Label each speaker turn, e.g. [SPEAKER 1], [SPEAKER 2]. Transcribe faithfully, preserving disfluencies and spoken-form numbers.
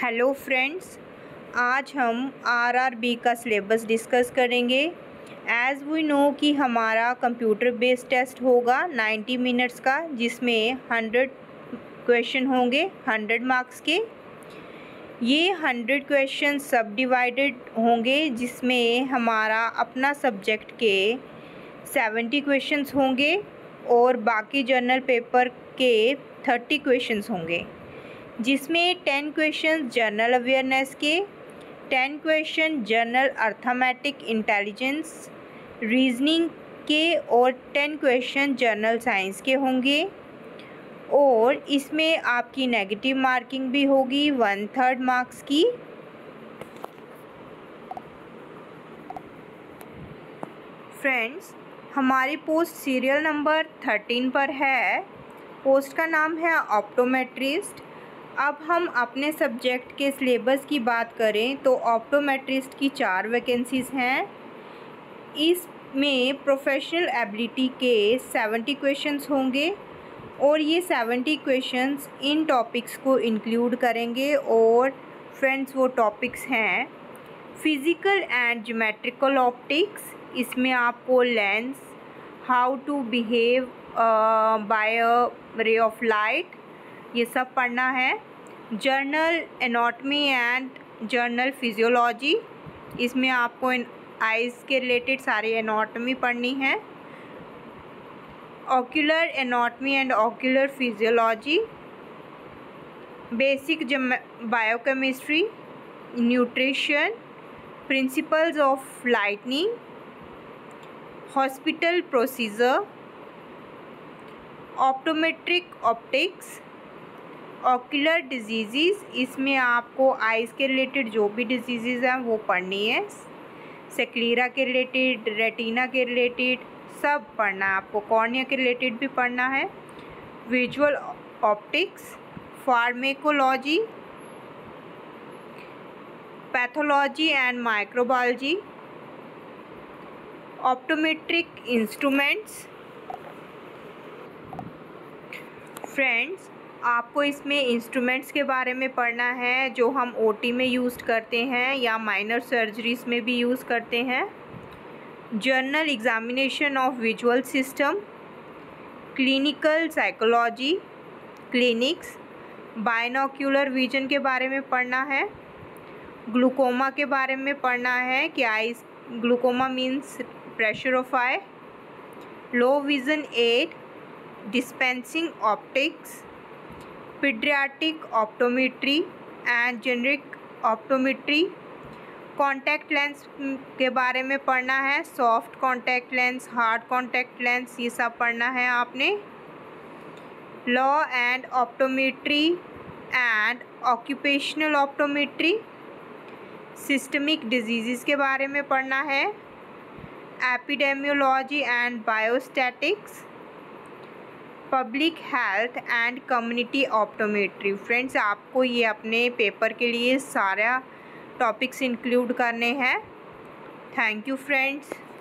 [SPEAKER 1] Hello friends, आज हम RRB का सिलेबस डिस्कस करेंगे। एज़ वी नो कि हमारा कंप्यूटर बेस्ड टेस्ट होगा नाइन्टी मिनट्स का, जिसमें हंड्रेड क्वेश्चन होंगे हंड्रेड मार्क्स के। ये हंड्रेड क्वेश्चन सब डिवाइडेड होंगे, जिसमें हमारा अपना सब्जेक्ट के सेवेंटी क्वेश्चंस होंगे और बाकी जर्नल पेपर के थर्टी क्वेश्चंस होंगे, जिसमें टेन क्वेश्चन जनरल अवेयरनेस के, ten question general arithmetic intelligence reasoning के और टेन क्वेश्चन जनरल साइंस के होंगे। और इसमें आपकी नेगेटिव मार्किंग भी होगी वन थर्ड मार्क्स की। फ्रेंड्स, हमारी पोस्ट सीरियल नंबर थर्टीन पर है। पोस्ट का नाम है ऑप्टोमेट्रिस्ट। अब हम अपने सब्जेक्ट के सिलेबस की बात करें तो ऑप्टोमेट्रिस्ट की चार वैकेंसीज़ हैं। इसमें प्रोफेशनल एबिलिटी के सेवेंटी क्वेश्चंस होंगे और ये सेवेंटी क्वेश्चंस इन टॉपिक्स को इंक्लूड करेंगे। और फ्रेंड्स, वो टॉपिक्स हैं फिज़िकल एंड ज्योमेट्रिकल ऑप्टिक्स। इसमें आपको lens, how to behave by a ray of light, ये सब पढ़ना है। General anatomy and general physiology, इसमें आपको आइज़ के रिलेटेड सारी एनाटॉमी पढ़नी है। Ocular anatomy and ocular physiology, basic biochemistry, nutrition, principles of lightning, hospital procedure, optometric optics, ocular disease, इसमें आपको आइज़ के रिलेटेड जो भी डिजीज़ हैं वो पढ़नी है। सेक्लीरा के रिलेटेड, रेटिना के रिलेटेड सब पढ़ना है आपको। कॉर्निया के रिलेटेड भी पढ़ना है। Visual optics, pharmacology, pathology and microbiology, optometric instruments. Friends, आपको इसमें इंस्ट्रूमेंट्स के बारे में पढ़ना है जो हम ओटी में यूज़ करते हैं या माइनर सर्जरीज में भी यूज़ करते हैं। General examination of visual system, clinical psychology, clinics, binocular vision के बारे में पढ़ना है। ग्लूकोमा के बारे में पढ़ना है कि eye glaucoma means pressure of eye. Low vision aid, dispensing optics, paediatric optometry and generic optometry. Contact lens के बारे में पढ़ना है। Soft contact lens, hard contact lens, ये सब पढ़ना है आपने। Law and optometry and occupational optometry. Systemic disease के बारे में पढ़ना है। Epidemiology and biostatistics, public health and community optometry. Friends, आपको ये अपने पेपर के लिए सारा टॉपिक्स इंक्लूड करने हैं। Thank you friends.